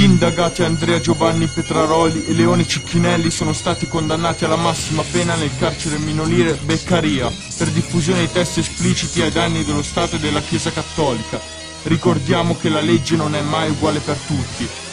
indagati Andrea Giovanni Petraroli e Leone Cicchinelli sono stati condannati alla massima pena nel carcere minorile Beccaria per diffusione di testi espliciti ai danni dello Stato e della Chiesa Cattolica. Ricordiamo che la legge non è mai uguale per tutti.